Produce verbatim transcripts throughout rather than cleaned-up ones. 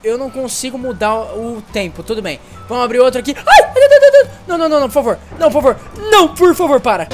eu não consigo mudar o tempo, tudo bem. Vamos abrir outro aqui. Ai, não, não, não, não, por favor. Não, por favor. Não, por favor, para.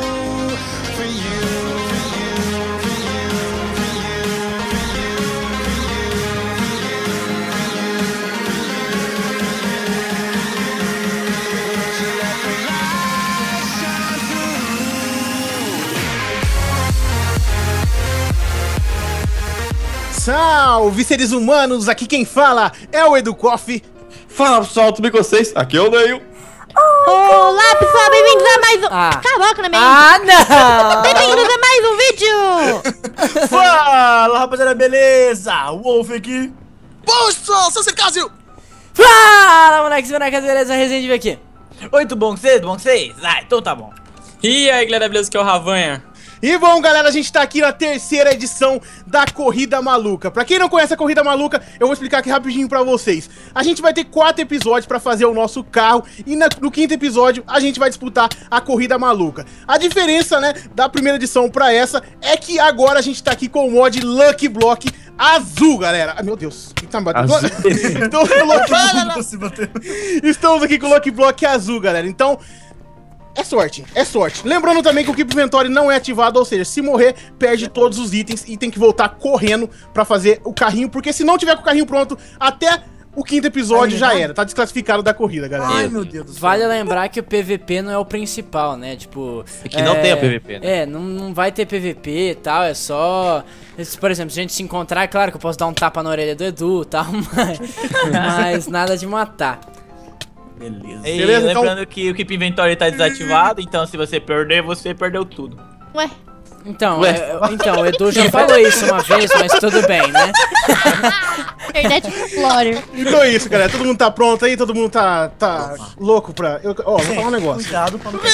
Salve, seres humanos! Aqui quem fala é o EduCoff. Fala pessoal, tudo bem com vocês? Aqui é o Neil. Olá pessoal, bem-vindos a mais um... Ah. Cala a boca na minha... Ah, não! Bem-vindos a mais um vídeo! Fala, rapaziada, beleza? Wolf aqui. Poxa, seu Circásio! Fala, moleques, bonecas, beleza? Resident aqui. Oi, tudo bom com vocês? Tudo bom com vocês? Ah, então tá bom. E aí, galera, beleza? Que é o Ravanha. E bom, galera, a gente tá aqui na terceira edição da Corrida Maluca. Pra quem não conhece a Corrida Maluca, eu vou explicar aqui rapidinho pra vocês. A gente vai ter quatro episódios pra fazer o nosso carro e na, no quinto episódio a gente vai disputar a Corrida Maluca. A diferença, né, da primeira edição pra essa é que agora a gente tá aqui com o mod Lucky Block azul, galera. Ai, meu Deus. Tá me batendo? Estamos, com Lucky... Estamos aqui com o Lucky Block azul, galera. Então... é sorte, é sorte. Lembrando também que o Keep Inventory não é ativado, ou seja, se morrer, perde todos os itens e tem que voltar correndo pra fazer o carrinho, porque se não tiver com o carrinho pronto, até o quinto episódio já era, tá desclassificado da corrida, galera. Ai, meu Deus do céu. Vale lembrar que o P V P não é o principal, né? Tipo... É que não tem o P V P, né? É, não, não vai ter P V P e tal, é só... Por exemplo, se a gente se encontrar, é claro que eu posso dar um tapa na orelha do Edu e tal, mas... mas nada de matar. Beleza. E Beleza, lembrando então... que o Keep Inventory tá desativado, então se você perder, você perdeu tudo. Ué? Então, é, então, o Edu já falou isso uma vez, mas tudo bem, né? Internet Explorer. Então é isso, galera. Todo mundo tá pronto aí? Todo mundo tá, tá louco pra... Eu, ó, vou falar um negócio. Cuidado pra não...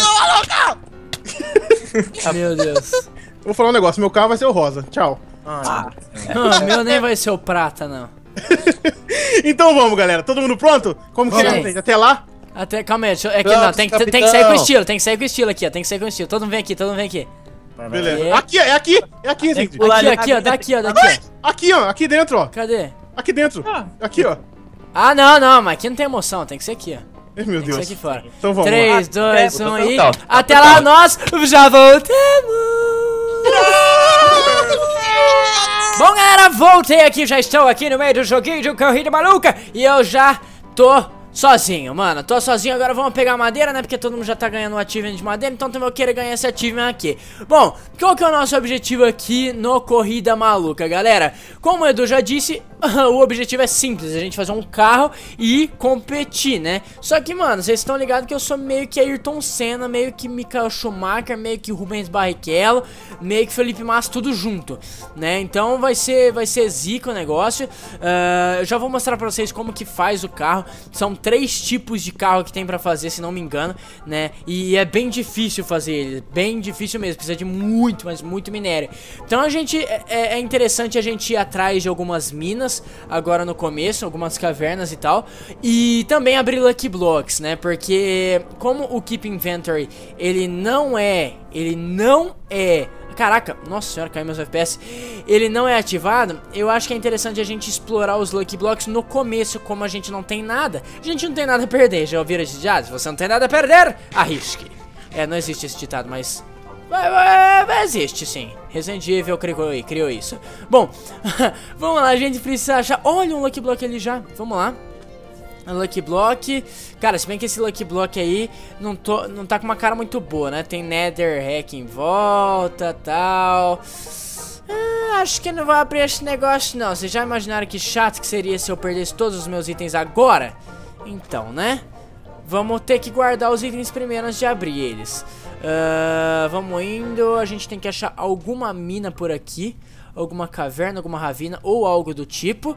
Meu Deus. Vou falar um negócio. Meu carro vai ser o rosa. Tchau. Ah, Ah, meu nem vai ser o prata, não. Então vamos, galera. Todo mundo pronto? Como que Vamos. é? Até lá? Até, calma aí, deixa eu- é que Pronto, não, tem, que- tem que capitão. sair com estilo, tem que sair com estilo aqui, ó, tem que sair com estilo. Todo mundo vem aqui, todo mundo vem aqui. Beleza. É. Aqui, é aqui. É aqui, Tem gente. que pular Aqui, ali. aqui, ó, daqui, ó, daqui, ó. Aqui, ó. Aqui dentro, ó. Cadê? Aqui dentro. Aqui, ó. Ah, não, não, mas aqui não tem emoção, tem que ser aqui, ó. Ai, meu Tem que ser Deus. aqui fora. Então vamos três, dois, É, um tô e... total, tô Até total. lá, nós já voltamos! Bom, galera, voltei aqui, já estou aqui no meio do joguinho de Corrida Maluca e eu já tô sozinho, mano, tô sozinho. Agora vamos pegar madeira, né, porque todo mundo já tá ganhando um achievement de madeira, então também eu quero ganhar esse achievement aqui. Bom, qual que é o nosso objetivo aqui no Corrida Maluca, galera? Como o Edu já disse, o objetivo é simples, a gente fazer um carro e competir, né? Só que, mano, vocês estão ligados que eu sou meio que Ayrton Senna, meio que Michael Schumacher, meio que Rubens Barrichello, meio que Felipe Massa, tudo junto, né? Então vai ser, vai ser zica o negócio. uh, Eu já vou mostrar pra vocês como que faz o carro. São três tipos de carro que tem pra fazer, se não me engano, né? E é bem difícil fazer ele, bem difícil mesmo, precisa de muito, mas muito minério. Então a gente, é, é interessante a gente ir atrás de algumas minas agora no começo, algumas cavernas e tal, e também abrir Lucky Blocks, né? Porque como o Keep Inventory, ele não é, ele não é... Caraca, nossa senhora, caiu meus F P S. Ele não é ativado. Eu acho que é interessante a gente explorar os Lucky Blocks no começo. Como a gente não tem nada, a gente não tem nada a perder. Já ouviram esse ditado? Se você não tem nada a perder, arrisque. É, não existe esse ditado, mas... Vai, vai, vai, existe sim. Resident Evil criou, criou isso. Bom, vamos lá, a gente precisa achar... Olha um Lucky Block ali já, vamos lá. Lucky Block. Cara, se bem que esse Lucky Block aí não, tô, não tá com uma cara muito boa, né? Tem Nether Hack em volta, tal. Ah, acho que não vou abrir esse negócio não. Vocês já imaginaram que chato que seria se eu perdesse todos os meus itens agora? Então, né? Vamos ter que guardar os itens primeiro antes de abrir eles. uh, Vamos indo. A gente tem que achar alguma mina por aqui, alguma caverna, alguma ravina ou algo do tipo.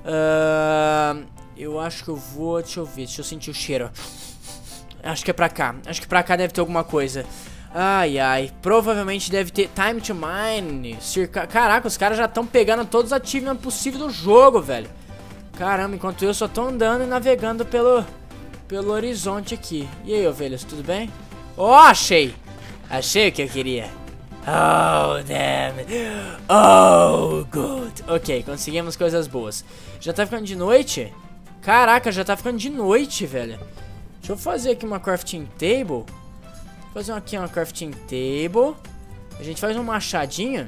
uh, Eu acho que eu vou... Deixa eu ver, deixa eu sentir o cheiro. Acho que é pra cá. Acho que pra cá deve ter alguma coisa. Ai, ai. Provavelmente deve ter Time to Mine. Circa... Caraca, os caras já estão pegando todos os achievements possíveis do jogo, velho. Caramba, enquanto eu só tô andando e navegando pelo... Pelo horizonte aqui. E aí, ovelhas, tudo bem? Ó, oh, achei! Achei o que eu queria. Oh, damn it. Oh, good. Ok, conseguimos coisas boas. Já tá ficando de noite? Caraca, já tá ficando de noite, velho. Deixa eu fazer aqui uma crafting table. Vou fazer aqui uma crafting table. A gente faz um machadinho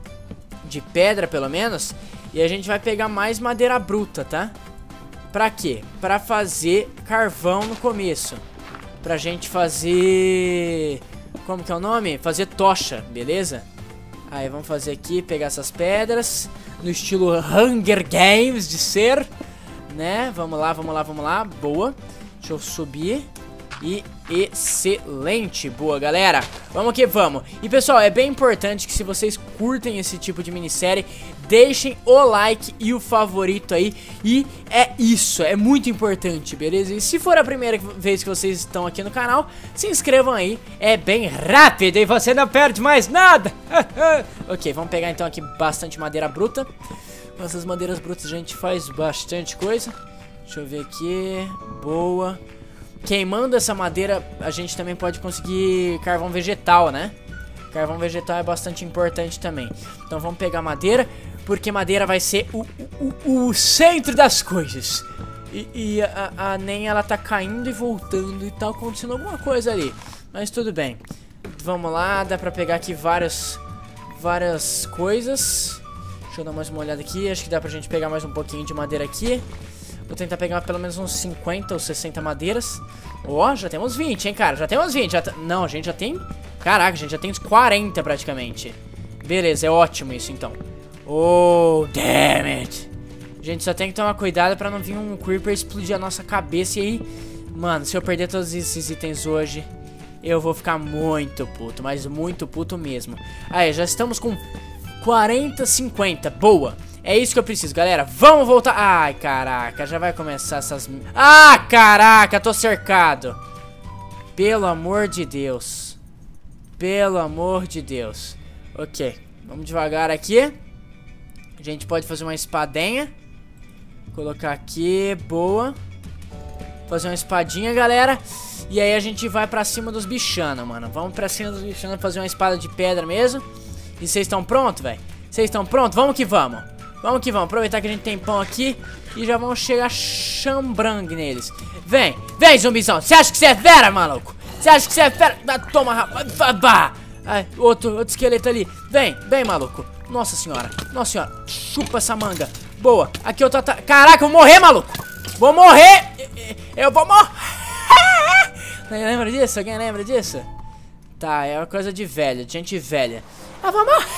de pedra, pelo menos. E a gente vai pegar mais madeira bruta, tá? Pra quê? Pra fazer carvão no começo. Pra gente fazer... Como que é o nome? Fazer tocha, beleza? Aí vamos fazer aqui, pegar essas pedras no estilo Hunger Games de ser, né? Vamos lá, vamos lá, vamos lá. Boa. Deixa eu subir. E excelente, boa galera. Vamos que vamos. E pessoal, é bem importante que se vocês curtem esse tipo de minissérie, deixem o like e o favorito aí. E é isso, é muito importante, beleza? E se for a primeira vez que vocês estão aqui no canal, se inscrevam aí, é bem rápido e você não perde mais nada. Ok, vamos pegar então aqui bastante madeira bruta. Com essas madeiras brutas a gente faz bastante coisa. Deixa eu ver aqui, boa. Queimando essa madeira, a gente também pode conseguir carvão vegetal, né? Carvão vegetal é bastante importante também. Então vamos pegar madeira, porque madeira vai ser o, o, o centro das coisas. E, e a, a Nen, ela tá caindo e voltando e tá acontecendo alguma coisa ali. Mas tudo bem. Vamos lá, dá pra pegar aqui várias, várias coisas. Deixa eu dar mais uma olhada aqui, acho que dá pra gente pegar mais um pouquinho de madeira aqui. Vou tentar pegar pelo menos uns cinquenta ou sessenta madeiras. Ó, oh, já temos vinte, hein, cara. Já temos vinte. Já Não, a gente já tem... Caraca, a gente já tem uns quarenta praticamente. Beleza, é ótimo isso, então. Oh, damn it. A gente só tem que tomar cuidado pra não vir um Creeper explodir a nossa cabeça. E aí, mano, se eu perder todos esses itens hoje, eu vou ficar muito puto. Mas muito puto mesmo. Aí, já estamos com quarenta, cinquenta. Boa. É isso que eu preciso, galera. Vamos voltar. Ai, caraca, já vai começar essas... Ah, caraca, tô cercado. Pelo amor de Deus. Pelo amor de Deus. Ok, vamos devagar aqui. A gente pode fazer uma espadinha. Colocar aqui, boa. Fazer uma espadinha, galera. E aí a gente vai pra cima dos bichanos, mano. Vamos pra cima dos bichanos fazer uma espada de pedra mesmo. E vocês estão prontos, velho? Vocês estão prontos? Vamos que vamos. Vamos que vamos, aproveitar que a gente tem pão aqui e já vamos chegar chambrangue neles. Vem, vem zumbizão, você acha que você é fera, maluco? Você acha que você é fera? Ah, toma, rapaz. Ai, outro, outro esqueleto ali. Vem, vem, maluco. Nossa senhora, nossa senhora. Chupa essa manga. Boa, aqui eu tô... Caraca, eu vou morrer, maluco. Vou morrer. Eu vou morrer. Alguém lembra disso? Alguém lembra disso? Tá, é uma coisa de velha, de gente velha. Eu vou morrer.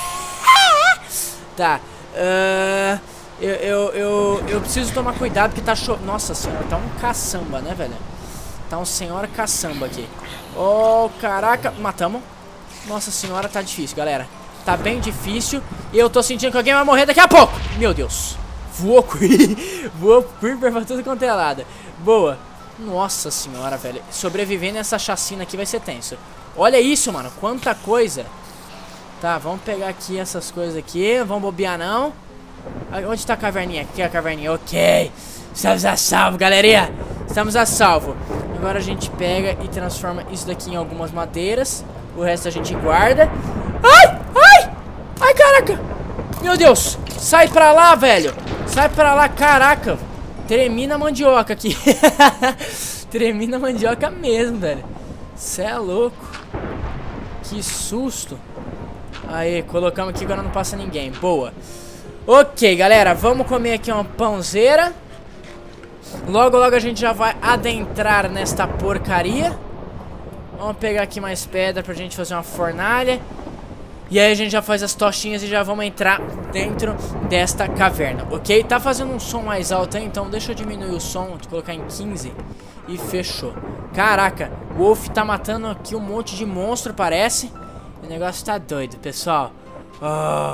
Tá. Uh, eu, eu, eu, eu preciso tomar cuidado porque tá chovendo. Nossa senhora, tá um caçamba, né, velho? Tá um senhora caçamba aqui. Oh, caraca, matamos. Nossa senhora, tá difícil, galera. Tá bem difícil. E eu tô sentindo que alguém vai morrer daqui a pouco. Meu Deus. Voou Voou Creeper pra tudo quanto é lado. Boa. Nossa senhora, velho. Sobreviver nessa chacina aqui vai ser tenso. Olha isso, mano, quanta coisa. Tá, vamos pegar aqui essas coisas aqui. Não vamos bobear, não. Onde tá a caverninha? Aqui é a caverninha. Ok. Estamos a salvo, galerinha. Estamos a salvo. Agora a gente pega e transforma isso daqui em algumas madeiras. O resto a gente guarda. Ai! Ai! Ai, caraca! Meu Deus! Sai pra lá, velho! Sai pra lá, caraca! Tremi na mandioca aqui. Tremi na mandioca mesmo, velho. Cê é louco. Que susto. Aí, colocamos aqui, agora não passa ninguém. Boa. Ok, galera, vamos comer aqui uma pãozeira. Logo, logo a gente já vai adentrar nesta porcaria. Vamos pegar aqui mais pedra pra gente fazer uma fornalha. E aí a gente já faz as tochinhas e já vamos entrar dentro desta caverna, ok? Tá fazendo um som mais alto aí, então deixa eu diminuir o som, de colocar em quinze. E fechou. Caraca, o Wolf tá matando aqui um monte de monstro, parece. O negócio tá doido, pessoal. Oh,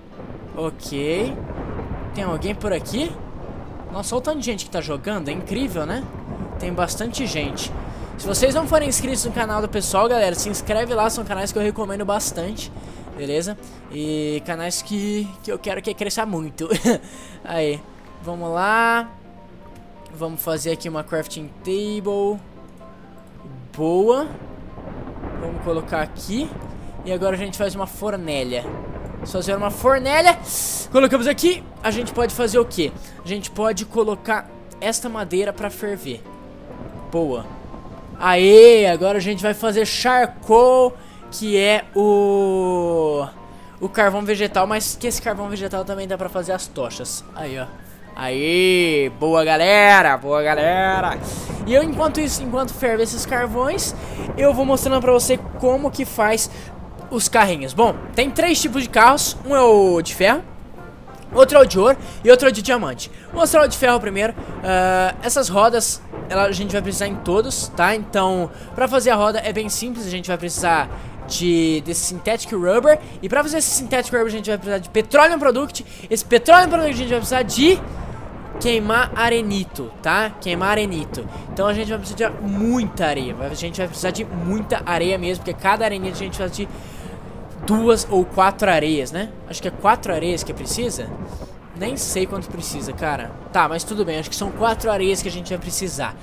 ok. Tem alguém por aqui? Nossa, olha o tanto de gente que tá jogando. É incrível, né? Tem bastante gente. Se vocês não forem inscritos no canal do pessoal, galera, se inscreve lá. São canais que eu recomendo bastante. Beleza? E canais que, que eu quero que cresça muito. Aí, vamos lá. Vamos fazer aqui uma crafting table. Boa. Vamos colocar aqui. E agora a gente faz uma fornalha. Vamos fazer uma fornalha. Colocamos aqui. A gente pode fazer o quê? A gente pode colocar esta madeira pra ferver. Boa. Aê, agora a gente vai fazer charcoal, que é o... o carvão vegetal, mas que esse carvão vegetal também dá pra fazer as tochas. Aí, ó. Aí, boa galera, boa galera. E eu, enquanto isso, enquanto ferve esses carvões, eu vou mostrando pra você como que faz os carrinhos. Bom, tem três tipos de carros. Um é o de ferro, outro é o de ouro e outro é o de diamante. Vou mostrar o de ferro primeiro. uh, Essas rodas, ela, a gente vai precisar em todos, tá? Então, pra fazer a roda é bem simples. A gente vai precisar de desse Synthetic Rubber. E pra fazer esse Synthetic Rubber a gente vai precisar de Petroleum Product. Esse Petroleum Product a gente vai precisar de queimar arenito, tá? Queimar arenito. Então a gente vai precisar de muita areia. A gente vai precisar de muita areia mesmo, porque cada arenito a gente vai precisar de duas ou quatro areias, né? Acho que é quatro areias que precisa. Nem sei quanto precisa, cara. Tá, mas tudo bem, acho que são quatro areias que a gente vai precisar.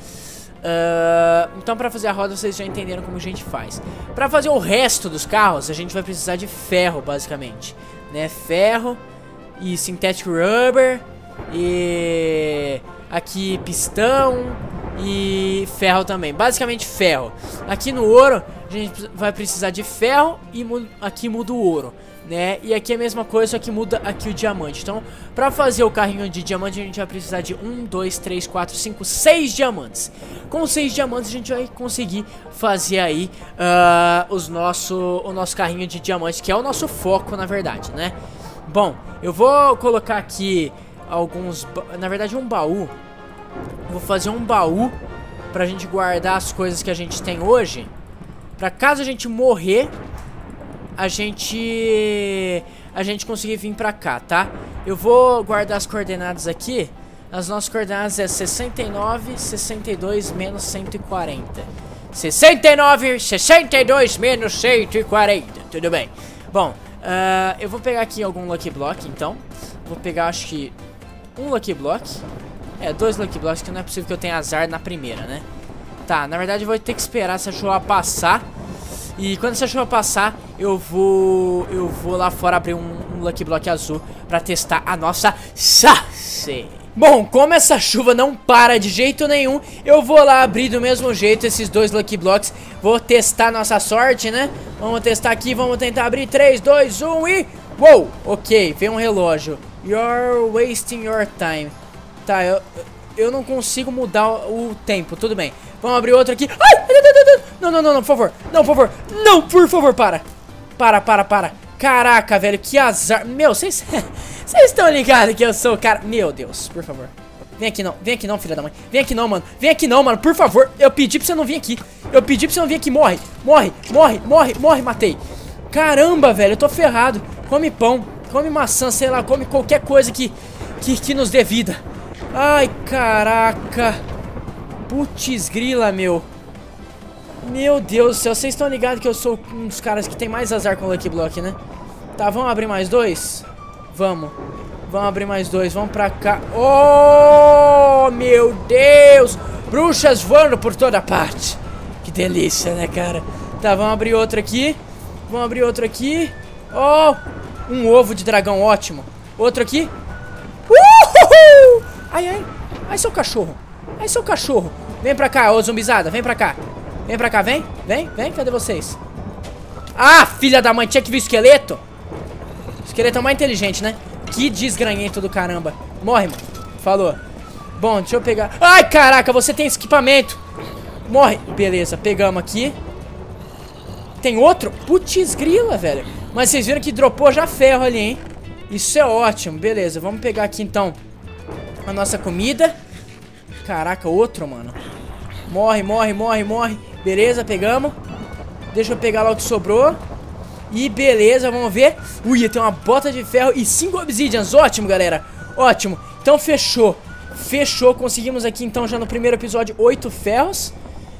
uh, Então pra fazer a roda vocês já entenderam como a gente faz. Pra fazer o resto dos carros a gente vai precisar de ferro, basicamente, né? Ferro e Synthetic Rubber. E aqui pistão e ferro também. Basicamente ferro. Aqui no ouro a gente vai precisar de ferro e aqui muda o ouro, né? E aqui é a mesma coisa, só que muda aqui o diamante. Então, pra fazer o carrinho de diamante a gente vai precisar de um, dois, três, quatro, cinco, seis diamantes. Com seis diamantes a gente vai conseguir fazer aí uh, os nosso, o nosso carrinho de diamante, que é o nosso foco, na verdade, né? Bom, eu vou colocar aqui alguns, na verdade um baú. Vou fazer um baú pra gente guardar as coisas que a gente tem hoje, pra caso a gente morrer, a gente a gente conseguir vir pra cá, tá? Eu vou guardar as coordenadas aqui. As nossas coordenadas é sessenta e nove, sessenta e dois menos cento e quarenta. sessenta e nove, sessenta e dois menos cento e quarenta. Tudo bem. Bom, uh, eu vou pegar aqui algum Lucky Block, então. Vou pegar, acho que um Lucky Block. É, dois Lucky Blocks, que não é possível que eu tenha azar na primeira, né? Tá, na verdade eu vou ter que esperar essa chuva passar. E quando essa chuva passar, eu vou eu vou lá fora abrir um, um Lucky Block azul pra testar a nossa chance. Bom, como essa chuva não para de jeito nenhum, eu vou lá abrir do mesmo jeito esses dois Lucky Blocks. Vou testar nossa sorte, né? Vamos testar aqui, vamos tentar abrir. três, dois, um e... Uou! Ok, vem um relógio. You're wasting your time. Tá, eu, eu não consigo mudar o, o tempo, tudo bem. Vamos abrir outro aqui. Ai! Não, não, não, não, por favor. Não, por favor. Não, por favor, para. Para, para, para. Caraca, velho, que azar. Meu, vocês... Vocês estão ligados que eu sou o cara... Meu Deus, por favor. Vem aqui não, vem aqui não, filha da mãe. Vem aqui não, mano. Vem aqui não, mano, por favor. Eu pedi pra você não vir aqui. Eu pedi pra você não vir aqui. Morre, morre, morre, morre, morre, matei. Caramba, velho, eu tô ferrado. Come pão, come maçã, sei lá, come qualquer coisa que, que, que nos dê vida. Ai, caraca. Putz grila, meu. Meu Deus do céu, vocês estão ligados que eu sou um dos caras que tem mais azar com o Lucky Block, né? Tá, vamos abrir mais dois? Vamos. Vamos abrir mais dois, vamos pra cá. Oh, meu Deus. Bruxas voando por toda parte. Que delícia, né, cara? Tá, vamos abrir outro aqui. Vamos abrir outro aqui. Oh, um ovo de dragão, ótimo. Outro aqui. Uhul! Ai, ai. Ai, seu cachorro. Ai, seu cachorro. Vem pra cá, ô zumbizada, vem pra cá. Vem pra cá, vem, vem, vem, cadê vocês? Ah, filha da mãe, tinha que vir o esqueleto. O esqueleto é mais inteligente, né? Que desgranhento do caramba. Morre, mano. Falou. Bom, deixa eu pegar. Ai, caraca, você tem esse equipamento. Morre. Beleza, pegamos aqui. Tem outro? Putz grila, velho. Mas vocês viram que dropou já ferro ali, hein? Isso é ótimo, beleza. Vamos pegar aqui, então, a nossa comida. Caraca, outro, mano. Morre, morre, morre, morre. Beleza, pegamos. Deixa eu pegar lá o que sobrou. E beleza, vamos ver. Ui, tem uma bota de ferro e cinco obsidians. Ótimo, galera. Ótimo. Então fechou. Fechou. Conseguimos aqui, então, já no primeiro episódio, oito ferros.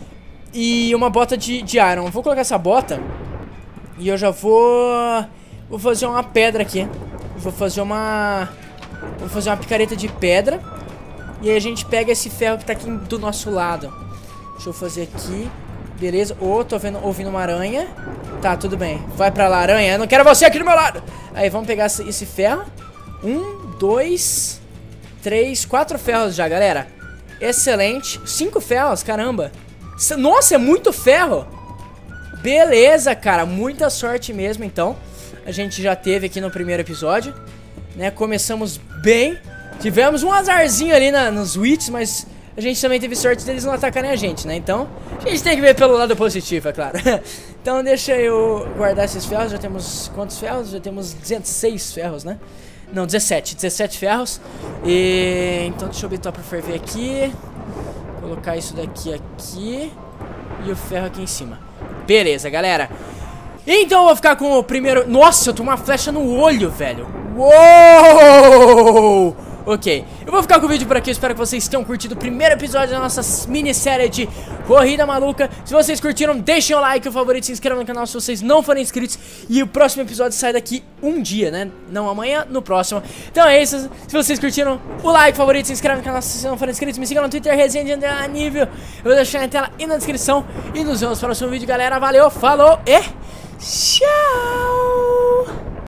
E uma bota de, de iron. Vou colocar essa bota. E eu já vou... Vou fazer uma pedra aqui. Vou fazer uma... Vou fazer uma picareta de pedra. E aí a gente pega esse ferro que tá aqui do nosso lado. Deixa eu fazer aqui. Beleza. Ô, oh, tô vendo, ouvindo uma aranha. Tá, tudo bem. Vai pra lá, aranha. Eu não quero você aqui do meu lado. Aí, vamos pegar esse, esse ferro. Um, dois, três, quatro ferros já, galera. Excelente. Cinco ferros, caramba. Nossa, é muito ferro. Beleza, cara. Muita sorte mesmo, então. A gente já teve aqui no primeiro episódio, né? Começamos bem. Tivemos um azarzinho ali na, nos wits, mas a gente também teve sorte deles não atacarem a gente, né? Então, a gente tem que ver pelo lado positivo, é claro. Então, deixa eu guardar esses ferros. Já temos quantos ferros? Já temos dezesseis ferros, né? Não, dezessete. dezessete ferros. E... então, deixa eu botar pra ferver aqui. Colocar isso daqui aqui. E o ferro aqui em cima. Beleza, galera. Então eu vou ficar com o primeiro... Nossa, eu tô uma flecha no olho, velho. Uou! Ok, eu vou ficar com o vídeo por aqui. Espero que vocês tenham curtido o primeiro episódio da nossa minissérie de Corrida Maluca. Se vocês curtiram, deixem o like, o favorito, se inscrevam no canal se vocês não forem inscritos. E o próximo episódio sai daqui um dia, né? Não amanhã, no próximo. Então é isso, se vocês curtiram, o like, o favorito, se inscrevam no canal se vocês não forem inscritos. Me sigam no Twitter, resenha de André Nível. Eu vou deixar na tela e na descrição. E nos vemos no próximo vídeo, galera. Valeu, falou e... tchau!